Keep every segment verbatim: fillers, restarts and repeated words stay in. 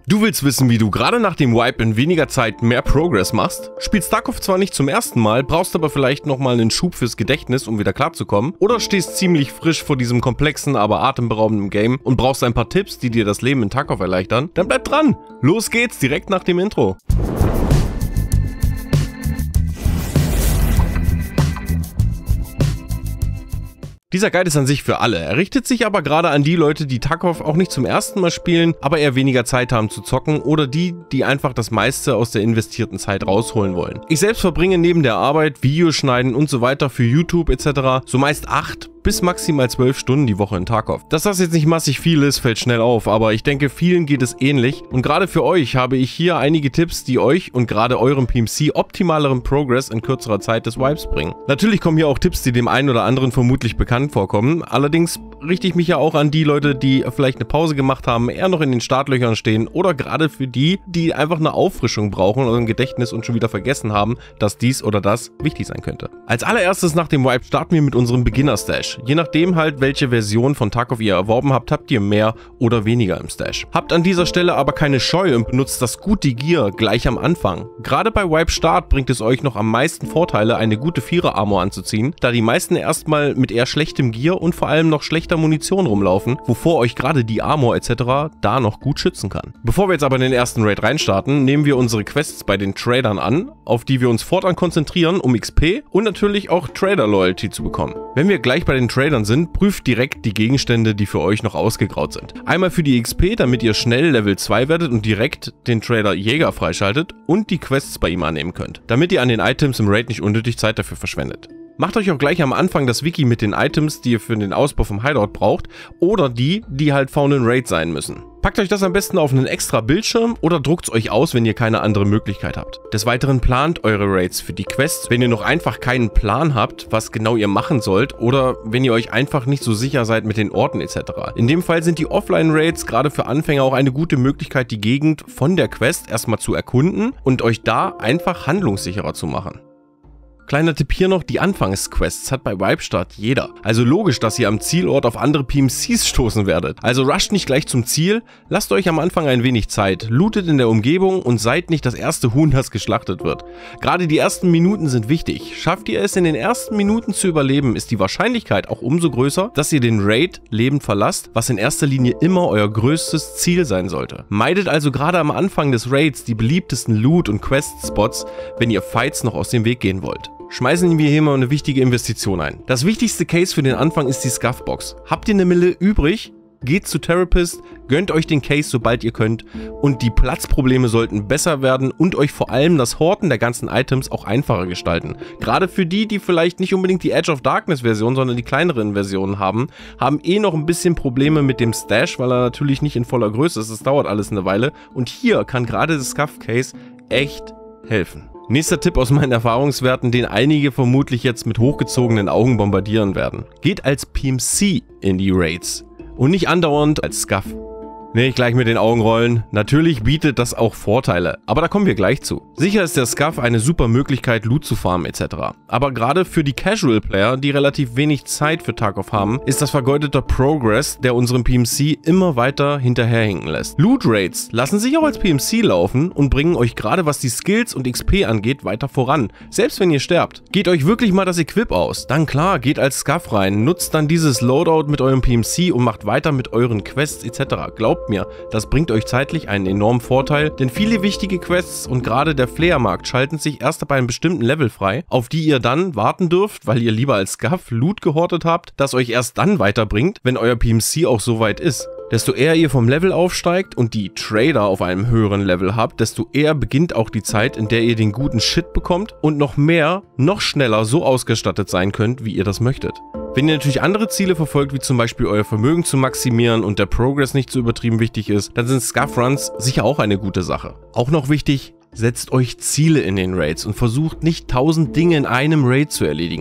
Du willst wissen, wie du gerade nach dem Wipe in weniger Zeit mehr Progress machst? Spielst Tarkov zwar nicht zum ersten Mal, brauchst aber vielleicht nochmal einen Schub fürs Gedächtnis, um wieder klarzukommen, oder stehst ziemlich frisch vor diesem komplexen, aber atemberaubenden Game und brauchst ein paar Tipps, die dir das Leben in Tarkov erleichtern? Dann bleib dran! Los geht's, direkt nach dem Intro! Dieser Guide ist an sich für alle, er richtet sich aber gerade an die Leute, die Tarkov auch nicht zum ersten Mal spielen, aber eher weniger Zeit haben zu zocken oder die, die einfach das meiste aus der investierten Zeit rausholen wollen. Ich selbst verbringe neben der Arbeit, Videoschneiden und so weiter für YouTube et cetera so meist acht bis maximal zwölf Stunden die Woche in Tarkov. Dass das jetzt nicht massig viel ist, fällt schnell auf, aber ich denke, vielen geht es ähnlich und gerade für euch habe ich hier einige Tipps, die euch und gerade eurem P M C optimaleren Progress in kürzerer Zeit des Wipes bringen. Natürlich kommen hier auch Tipps, die dem einen oder anderen vermutlich bekannt vorkommen, allerdings richte ich mich ja auch an die Leute, die vielleicht eine Pause gemacht haben, eher noch in den Startlöchern stehen oder gerade für die, die einfach eine Auffrischung brauchen oder ein Gedächtnis und schon wieder vergessen haben, dass dies oder das wichtig sein könnte. Als allererstes nach dem Wipe starten wir mit unserem Beginner-Stash. Je nachdem halt, welche Version von Tarkov ihr erworben habt, habt ihr mehr oder weniger im Stash. Habt an dieser Stelle aber keine Scheu und benutzt das gute Gear gleich am Anfang. Gerade bei Wipe Start bringt es euch noch am meisten Vorteile, eine gute Vierer-Armor anzuziehen, da die meisten erstmal mit eher schlechtem Gear und vor allem noch schlechter Munition rumlaufen, wovor euch gerade die Armor et cetera da noch gut schützen kann. Bevor wir jetzt aber in den ersten Raid reinstarten, nehmen wir unsere Quests bei den Tradern an, auf die wir uns fortan konzentrieren, um X P und natürlich auch Trader-Loyalty zu bekommen. Wenn wir gleich bei den Tradern sind, prüft direkt die Gegenstände, die für euch noch ausgegraut sind. Einmal für die X P, damit ihr schnell Level zwei werdet und direkt den Trader Jäger freischaltet und die Quests bei ihm annehmen könnt, damit ihr an den Items im Raid nicht unnötig Zeit dafür verschwendet. Macht euch auch gleich am Anfang das Wiki mit den Items, die ihr für den Ausbau vom Hideout braucht oder die, die halt found in Raid sein müssen. Packt euch das am besten auf einen extra Bildschirm oder druckt es euch aus, wenn ihr keine andere Möglichkeit habt. Des Weiteren plant eure Raids für die Quests, wenn ihr noch einfach keinen Plan habt, was genau ihr machen sollt oder wenn ihr euch einfach nicht so sicher seid mit den Orten et cetera. In dem Fall sind die Offline-Raids gerade für Anfänger auch eine gute Möglichkeit, die Gegend von der Quest erstmal zu erkunden und euch da einfach handlungssicherer zu machen. Kleiner Tipp hier noch, die Anfangsquests hat bei Wipe Start jeder. Also logisch, dass ihr am Zielort auf andere P M Cs stoßen werdet. Also rusht nicht gleich zum Ziel, lasst euch am Anfang ein wenig Zeit, lootet in der Umgebung und seid nicht das erste Huhn, das geschlachtet wird. Gerade die ersten Minuten sind wichtig. Schafft ihr es in den ersten Minuten zu überleben, ist die Wahrscheinlichkeit auch umso größer, dass ihr den Raid lebend verlasst, was in erster Linie immer euer größtes Ziel sein sollte. Meidet also gerade am Anfang des Raids die beliebtesten Loot- und Quest-Spots, wenn ihr Fights noch aus dem Weg gehen wollt. Schmeißen wir hier mal eine wichtige Investition ein. Das wichtigste Case für den Anfang ist die Scuffbox. Habt ihr eine Mille übrig? Geht zu Therapist, gönnt euch den Case, sobald ihr könnt und die Platzprobleme sollten besser werden und euch vor allem das Horten der ganzen Items auch einfacher gestalten. Gerade für die, die vielleicht nicht unbedingt die Edge of Darkness Version, sondern die kleineren Versionen haben, haben eh noch ein bisschen Probleme mit dem Stash, weil er natürlich nicht in voller Größe ist, das dauert alles eine Weile und hier kann gerade das Scuff Case echt helfen. Nächster Tipp aus meinen Erfahrungswerten, den einige vermutlich jetzt mit hochgezogenen Augen bombardieren werden. Geht als P M C in die Raids und nicht andauernd als Scuff. Nicht gleich mit den Augen rollen. Natürlich bietet das auch Vorteile, aber da kommen wir gleich zu. Sicher ist der Scuff eine super Möglichkeit, Loot zu farmen et cetera. Aber gerade für die Casual Player, die relativ wenig Zeit für Tarkov haben, ist das vergeudeter Progress, der unserem P M C immer weiter hinterherhinken lässt. Loot Raids lassen sich auch als P M C laufen und bringen euch gerade was die Skills und X P angeht weiter voran. Selbst wenn ihr sterbt. Geht euch wirklich mal das Equip aus. Dann klar, geht als Scuff rein, nutzt dann dieses Loadout mit eurem P M C und macht weiter mit euren Quests et cetera. Glaubt mir, das bringt euch zeitlich einen enormen Vorteil, denn viele wichtige Quests und gerade der Flair-Markt schalten sich erst ab einem bestimmten Level frei, auf die ihr dann warten dürft, weil ihr lieber als Scuff Loot gehortet habt, das euch erst dann weiterbringt, wenn euer P M C auch so weit ist. Desto eher ihr vom Level aufsteigt und die Trader auf einem höheren Level habt, desto eher beginnt auch die Zeit, in der ihr den guten Shit bekommt und noch mehr, noch schneller so ausgestattet sein könnt, wie ihr das möchtet. Wenn ihr natürlich andere Ziele verfolgt, wie zum Beispiel euer Vermögen zu maximieren und der Progress nicht so übertrieben wichtig ist, dann sind Scuff Runs sicher auch eine gute Sache. Auch noch wichtig, setzt euch Ziele in den Raids und versucht nicht tausend Dinge in einem Raid zu erledigen.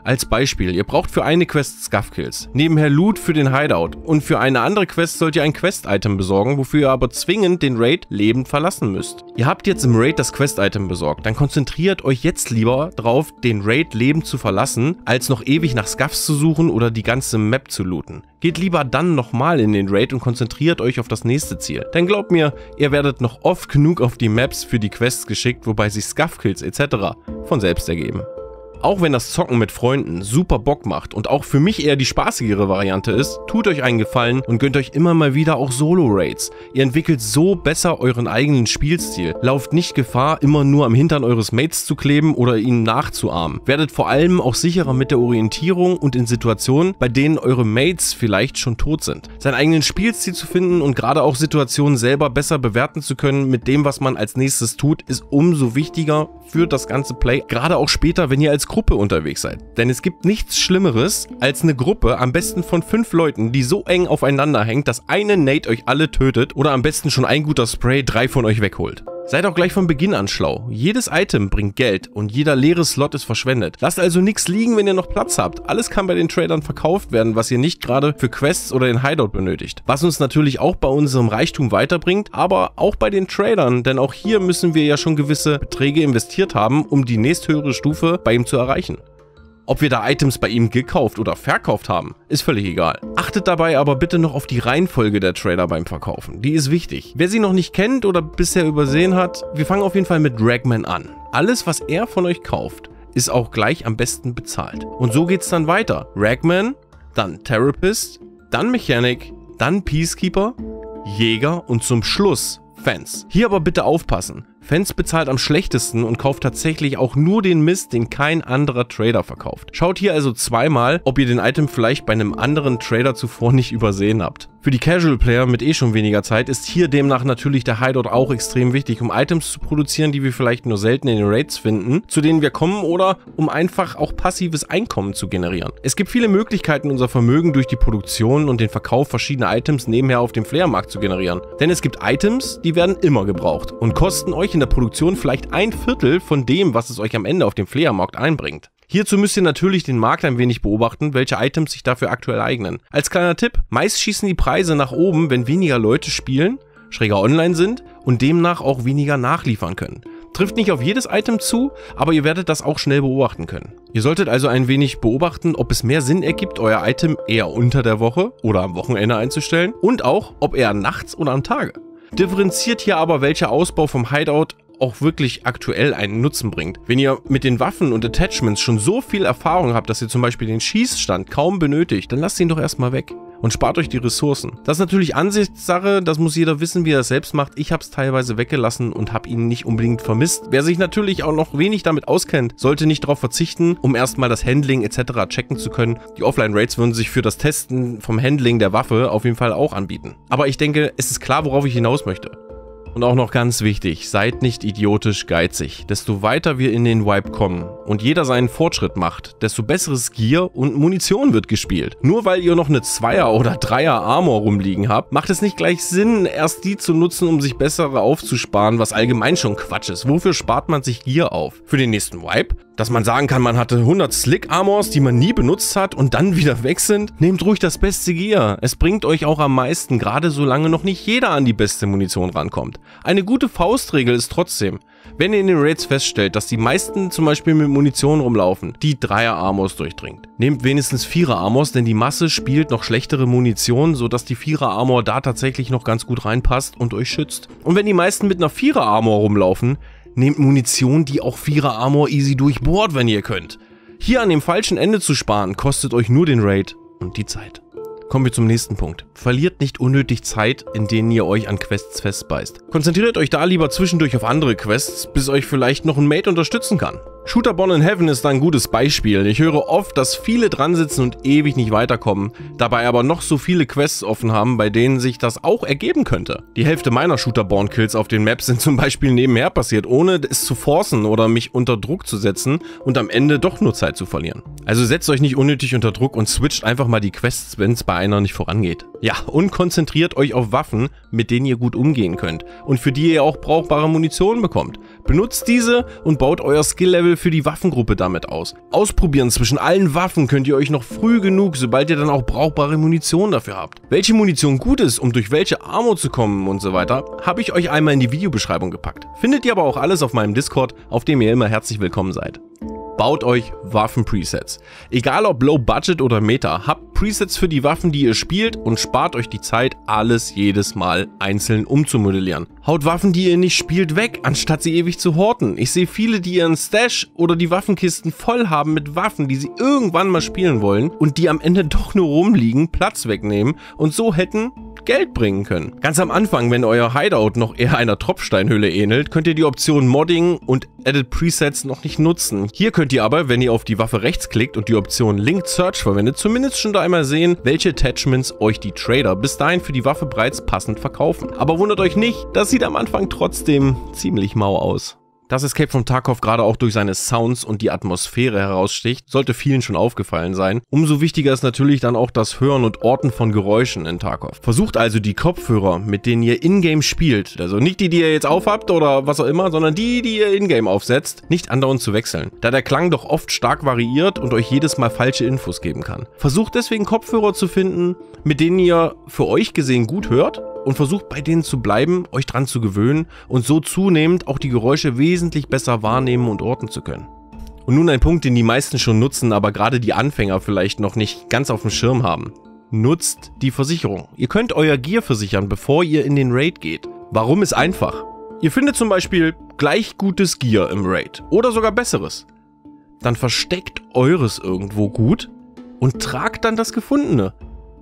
Als Beispiel, ihr braucht für eine Quest Scuff-Kills, nebenher Loot für den Hideout und für eine andere Quest sollt ihr ein Quest-Item besorgen, wofür ihr aber zwingend den Raid lebend verlassen müsst. Ihr habt jetzt im Raid das Quest-Item besorgt, dann konzentriert euch jetzt lieber darauf, den Raid lebend zu verlassen, als noch ewig nach Scuffs zu suchen oder die ganze Map zu looten. Geht lieber dann nochmal in den Raid und konzentriert euch auf das nächste Ziel. Denn glaubt mir, ihr werdet noch oft genug auf die Maps für die Quests geschickt, wobei sich Scuff-Kills et cetera von selbst ergeben. Auch wenn das Zocken mit Freunden super Bock macht und auch für mich eher die spaßigere Variante ist, tut euch einen Gefallen und gönnt euch immer mal wieder auch Solo-Raids. Ihr entwickelt so besser euren eigenen Spielstil. Lauft nicht Gefahr, immer nur am Hintern eures Mates zu kleben oder ihnen nachzuahmen. Werdet vor allem auch sicherer mit der Orientierung und in Situationen, bei denen eure Mates vielleicht schon tot sind. Seinen eigenen Spielstil zu finden und gerade auch Situationen selber besser bewerten zu können mit dem, was man als nächstes tut, ist umso wichtiger für das ganze Play. Gerade auch später, wenn ihr als Gruppe unterwegs seid. Denn es gibt nichts Schlimmeres als eine Gruppe, am besten von fünf Leuten, die so eng aufeinander hängt, dass eine Nade euch alle tötet oder am besten schon ein guter Spray drei von euch wegholt. Seid auch gleich von Beginn an schlau. Jedes Item bringt Geld und jeder leere Slot ist verschwendet. Lasst also nichts liegen, wenn ihr noch Platz habt. Alles kann bei den Tradern verkauft werden, was ihr nicht gerade für Quests oder den Hideout benötigt. Was uns natürlich auch bei unserem Reichtum weiterbringt, aber auch bei den Tradern, denn auch hier müssen wir ja schon gewisse Beträge investiert haben, um die nächsthöhere Stufe bei ihm zu erreichen. Ob wir da Items bei ihm gekauft oder verkauft haben, ist völlig egal. Achtet dabei aber bitte noch auf die Reihenfolge der Trader beim Verkaufen. Die ist wichtig. Wer sie noch nicht kennt oder bisher übersehen hat, wir fangen auf jeden Fall mit Ragman an. Alles, was er von euch kauft, ist auch gleich am besten bezahlt. Und so geht's dann weiter. Ragman, dann Therapist, dann Mechanic, dann Peacekeeper, Jäger und zum Schluss Fence. Hier aber bitte aufpassen. Fence bezahlt am schlechtesten und kauft tatsächlich auch nur den Mist, den kein anderer Trader verkauft. Schaut hier also zweimal, ob ihr den Item vielleicht bei einem anderen Trader zuvor nicht übersehen habt. Für die Casual Player mit eh schon weniger Zeit ist hier demnach natürlich der Hideout auch extrem wichtig, um Items zu produzieren, die wir vielleicht nur selten in den Raids finden, zu denen wir kommen oder um einfach auch passives Einkommen zu generieren. Es gibt viele Möglichkeiten, unser Vermögen durch die Produktion und den Verkauf verschiedener Items nebenher auf dem Flair-Markt zu generieren. Denn es gibt Items, die werden immer gebraucht und kosten euch in der Produktion vielleicht ein Viertel von dem, was es euch am Ende auf dem Flair-Markt einbringt. Hierzu müsst ihr natürlich den Markt ein wenig beobachten, welche Items sich dafür aktuell eignen. Als kleiner Tipp, meist schießen die Preise nach oben, wenn weniger Leute spielen, schräger online sind und demnach auch weniger nachliefern können. Trifft nicht auf jedes Item zu, aber ihr werdet das auch schnell beobachten können. Ihr solltet also ein wenig beobachten, ob es mehr Sinn ergibt, euer Item eher unter der Woche oder am Wochenende einzustellen und auch, ob eher nachts oder am Tage. Differenziert hier aber, welcher Ausbau vom Hideout auch wirklich aktuell einen Nutzen bringt. Wenn ihr mit den Waffen und Attachments schon so viel Erfahrung habt, dass ihr zum Beispiel den Schießstand kaum benötigt, dann lasst ihn doch erstmal weg und spart euch die Ressourcen. Das ist natürlich Ansichtssache, das muss jeder wissen, wie er es selbst macht. Ich habe es teilweise weggelassen und habe ihn nicht unbedingt vermisst. Wer sich natürlich auch noch wenig damit auskennt, sollte nicht darauf verzichten, um erstmal das Handling et cetera checken zu können. Die Offline-Raids würden sich für das Testen vom Handling der Waffe auf jeden Fall auch anbieten. Aber ich denke, es ist klar, worauf ich hinaus möchte. Und auch noch ganz wichtig, seid nicht idiotisch geizig. Desto weiter wir in den Wipe kommen und jeder seinen Fortschritt macht, desto besseres Gear und Munition wird gespielt. Nur weil ihr noch eine Zweier- oder Dreier-Armor rumliegen habt, macht es nicht gleich Sinn, erst die zu nutzen, um sich bessere aufzusparen, was allgemein schon Quatsch ist. Wofür spart man sich Gear auf? Für den nächsten Wipe? Dass man sagen kann, man hatte hundert Slick-Armors, die man nie benutzt hat und dann wieder weg sind? Nehmt ruhig das beste Gear. Es bringt euch auch am meisten, gerade solange noch nicht jeder an die beste Munition rankommt. Eine gute Faustregel ist trotzdem, wenn ihr in den Raids feststellt, dass die meisten zum Beispiel mit Munition rumlaufen, die Dreier-Armors durchdringt. Nehmt wenigstens Vierer-Armors, denn die Masse spielt noch schlechtere Munition, sodass die Vierer-Armor da tatsächlich noch ganz gut reinpasst und euch schützt. Und wenn die meisten mit einer Vierer-Armor rumlaufen, nehmt Munition, die auch Vierer-Armor easy durchbohrt, wenn ihr könnt. Hier an dem falschen Ende zu sparen, kostet euch nur den Raid und die Zeit. Kommen wir zum nächsten Punkt. Verliert nicht unnötig Zeit, in denen ihr euch an Quests festbeißt. Konzentriert euch da lieber zwischendurch auf andere Quests, bis euch vielleicht noch ein Mate unterstützen kann. Shooter-Born in Heaven ist da ein gutes Beispiel. Ich höre oft, dass viele dran sitzen und ewig nicht weiterkommen, dabei aber noch so viele Quests offen haben, bei denen sich das auch ergeben könnte. Die Hälfte meiner Shooter-Born-Kills auf den Maps sind zum Beispiel nebenher passiert, ohne es zu forcen oder mich unter Druck zu setzen und am Ende doch nur Zeit zu verlieren. Also setzt euch nicht unnötig unter Druck und switcht einfach mal die Quests, wenn es bei einer nicht vorangeht. Ja, und konzentriert euch auf Waffen, mit denen ihr gut umgehen könnt und für die ihr auch brauchbare Munition bekommt. Benutzt diese und baut euer Skill-Level für die Waffengruppe damit aus. Ausprobieren zwischen allen Waffen könnt ihr euch noch früh genug, sobald ihr dann auch brauchbare Munition dafür habt. Welche Munition gut ist, um durch welche Armor zu kommen und so weiter, habe ich euch einmal in die Videobeschreibung gepackt. Findet ihr aber auch alles auf meinem Discord, auf dem ihr immer herzlich willkommen seid. Baut euch Waffen-Presets. Egal ob Low Budget oder Meta, habt Presets für die Waffen, die ihr spielt und spart euch die Zeit, alles jedes Mal einzeln umzumodellieren. Haut Waffen, die ihr nicht spielt, weg, anstatt sie ewig zu horten. Ich sehe viele, die ihren Stash oder die Waffenkisten voll haben mit Waffen, die sie irgendwann mal spielen wollen und die am Ende doch nur rumliegen, Platz wegnehmen und so hätten Geld bringen können. Ganz am Anfang, wenn euer Hideout noch eher einer Tropfsteinhöhle ähnelt, könnt ihr die Option Modding und Edit Presets noch nicht nutzen. Hier könnt ihr aber, wenn ihr auf die Waffe rechts klickt und die Option Linked Search verwendet, zumindest schon da einmal sehen, welche Attachments euch die Trader bis dahin für die Waffe bereits passend verkaufen. Aber wundert euch nicht, das sieht am Anfang trotzdem ziemlich mau aus. Dass Escape from Tarkov gerade auch durch seine Sounds und die Atmosphäre heraussticht, sollte vielen schon aufgefallen sein. Umso wichtiger ist natürlich dann auch das Hören und Orten von Geräuschen in Tarkov. Versucht also die Kopfhörer, mit denen ihr in-game spielt, also nicht die, die ihr jetzt aufhabt oder was auch immer, sondern die, die ihr in-game aufsetzt, nicht andauernd zu wechseln, da der Klang doch oft stark variiert und euch jedes Mal falsche Infos geben kann. Versucht deswegen Kopfhörer zu finden, mit denen ihr für euch gesehen gut hört, und versucht bei denen zu bleiben, euch dran zu gewöhnen und so zunehmend auch die Geräusche wesentlich besser wahrnehmen und orten zu können. Und nun ein Punkt, den die meisten schon nutzen, aber gerade die Anfänger vielleicht noch nicht ganz auf dem Schirm haben. Nutzt die Versicherung. Ihr könnt euer Gear versichern, bevor ihr in den Raid geht. Warum ist einfach? Ihr findet zum Beispiel gleich gutes Gear im Raid oder sogar besseres. Dann versteckt eures irgendwo gut und tragt dann das Gefundene.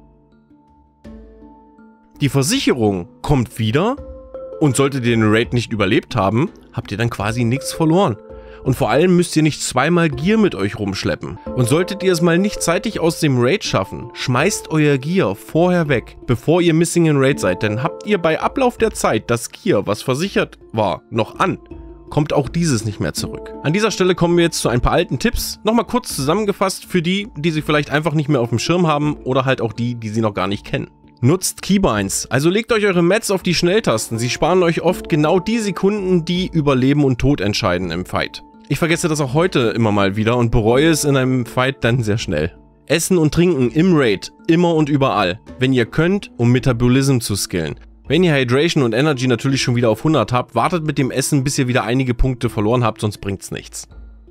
Die Versicherung kommt wieder und solltet ihr den Raid nicht überlebt haben, habt ihr dann quasi nichts verloren. Und vor allem müsst ihr nicht zweimal Gear mit euch rumschleppen. Und solltet ihr es mal nicht zeitig aus dem Raid schaffen, schmeißt euer Gear vorher weg, bevor ihr Missing in Raid seid, denn habt ihr bei Ablauf der Zeit das Gear, was versichert war, noch an, kommt auch dieses nicht mehr zurück. An dieser Stelle kommen wir jetzt zu ein paar alten Tipps, nochmal kurz zusammengefasst für die, die sie vielleicht einfach nicht mehr auf dem Schirm haben oder halt auch die, die sie noch gar nicht kennen. Nutzt Keybinds, also legt euch eure Mats auf die Schnelltasten, sie sparen euch oft genau die Sekunden, die über Leben und Tod entscheiden im Fight. Ich vergesse das auch heute immer mal wieder und bereue es in einem Fight dann sehr schnell. Essen und Trinken im Raid, immer und überall, wenn ihr könnt, um Metabolism zu skillen. Wenn ihr Hydration und Energy natürlich schon wieder auf hundert habt, wartet mit dem Essen, bis ihr wieder einige Punkte verloren habt, sonst bringt's nichts.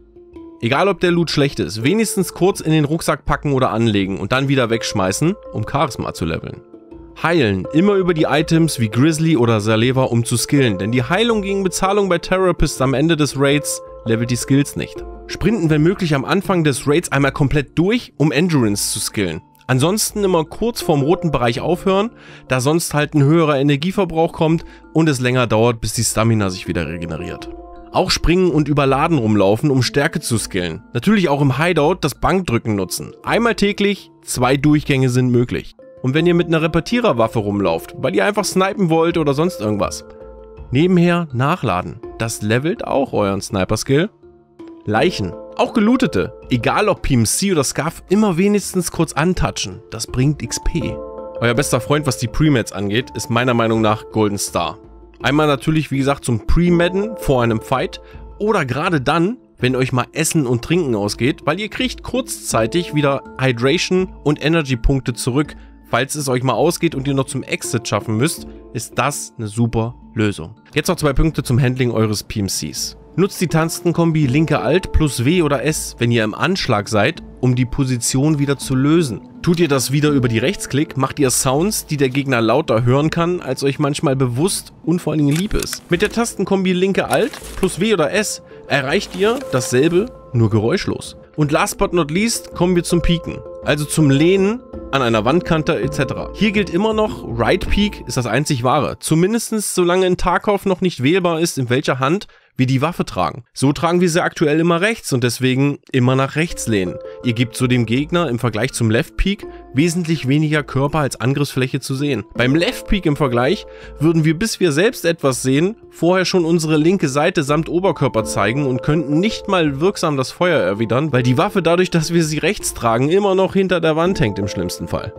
Egal ob der Loot schlecht ist, wenigstens kurz in den Rucksack packen oder anlegen und dann wieder wegschmeißen, um Charisma zu leveln. Heilen, immer über die Items wie Grizzly oder Saleva, um zu skillen, denn die Heilung gegen Bezahlung bei Therapists am Ende des Raids levelt die Skills nicht. Sprinten wenn möglich am Anfang des Raids einmal komplett durch, um Endurance zu skillen. Ansonsten immer kurz vorm roten Bereich aufhören, da sonst halt ein höherer Energieverbrauch kommt und es länger dauert, bis die Stamina sich wieder regeneriert. Auch springen und über Laden rumlaufen, um Stärke zu skillen. Natürlich auch im Hideout das Bankdrücken nutzen. Einmal täglich, zwei Durchgänge sind möglich. Und wenn ihr mit einer Repetiererwaffe rumlauft, weil ihr einfach snipen wollt oder sonst irgendwas. Nebenher nachladen. Das levelt auch euren Sniper-Skill. Leichen, auch gelootete, egal ob P M C oder Scuff, immer wenigstens kurz antatschen. Das bringt X P. Euer bester Freund, was die Premeds angeht, ist meiner Meinung nach Golden Star. Einmal natürlich, wie gesagt, zum Pre-Medden vor einem Fight oder gerade dann, wenn euch mal Essen und Trinken ausgeht, weil ihr kriegt kurzzeitig wieder Hydration und Energy-Punkte zurück. Falls es euch mal ausgeht und ihr noch zum Exit schaffen müsst, ist das eine super Lösung. Jetzt noch zwei Punkte zum Handling eures P M Cs. Nutzt die Tastenkombi linke Alt plus W oder S, wenn ihr im Anschlag seid, um die Position wieder zu lösen. Tut ihr das wieder über die Rechtsklick, macht ihr Sounds, die der Gegner lauter hören kann, als euch manchmal bewusst und vor allen Dingen lieb ist. Mit der Tastenkombi linke Alt plus W oder S erreicht ihr dasselbe, nur geräuschlos. Und last but not least kommen wir zum Pieken, also zum Lehnen an einer Wandkante et cetera. Hier gilt immer noch, Right Peek ist das einzig wahre, zumindest solange in Tarkov noch nicht wählbar ist, in welcher Hand wir die Waffe tragen. So tragen wir sie aktuell immer rechts und deswegen immer nach rechts lehnen. Ihr gebt so dem Gegner im Vergleich zum Left Peek wesentlich weniger Körper als Angriffsfläche zu sehen. Beim Left Peek im Vergleich würden wir, bis wir selbst etwas sehen, vorher schon unsere linke Seite samt Oberkörper zeigen und könnten nicht mal wirksam das Feuer erwidern, weil die Waffe dadurch, dass wir sie rechts tragen, immer noch hinter der Wand hängt im schlimmsten Fall.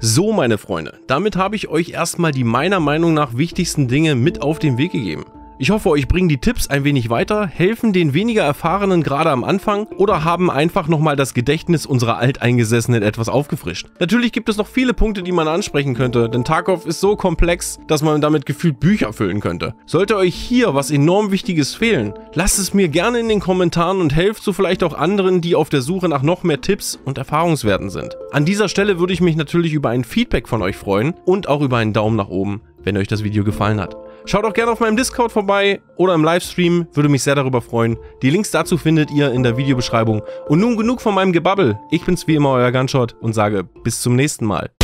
So, meine Freunde, damit habe ich euch erstmal die meiner Meinung nach wichtigsten Dinge mit auf den Weg gegeben. Ich hoffe, euch bringen die Tipps ein wenig weiter, helfen den weniger Erfahrenen gerade am Anfang oder haben einfach nochmal das Gedächtnis unserer Alteingesessenen etwas aufgefrischt. Natürlich gibt es noch viele Punkte, die man ansprechen könnte, denn Tarkov ist so komplex, dass man damit gefühlt Bücher füllen könnte. Sollte euch hier was enorm Wichtiges fehlen, lasst es mir gerne in den Kommentaren und helft so vielleicht auch anderen, die auf der Suche nach noch mehr Tipps und Erfahrungswerten sind. An dieser Stelle würde ich mich natürlich über ein Feedback von euch freuen und auch über einen Daumen nach oben, wenn euch das Video gefallen hat. Schaut auch gerne auf meinem Discord vorbei oder im Livestream, würde mich sehr darüber freuen. Die Links dazu findet ihr in der Videobeschreibung. Und nun genug von meinem Gebabbel. Ich bin's wie immer, euer Gunshot und sage bis zum nächsten Mal.